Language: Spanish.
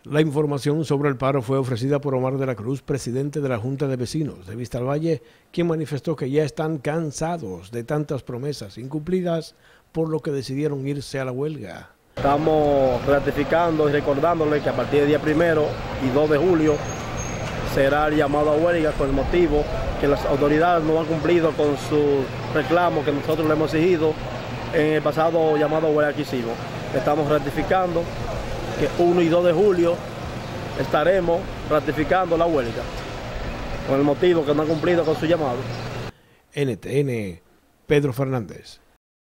La información sobre el paro fue ofrecida por Omar de la Cruz, presidente de la Junta de Vecinos de Vistalvalle, quien manifestó que ya están cansados de tantas promesas incumplidas, por lo que decidieron irse a la huelga. Estamos ratificando y recordándole que a partir del día 1 y 2 de julio será el llamado a huelga con el motivo que las autoridades no han cumplido con sus reclamos que nosotros le hemos exigido en el pasado llamado a huelga que hicimos. Estamos ratificando que 1 y 2 de julio estaremos ratificando la huelga con el motivo que no han cumplido con su llamado. NTN, Pedro Fernández.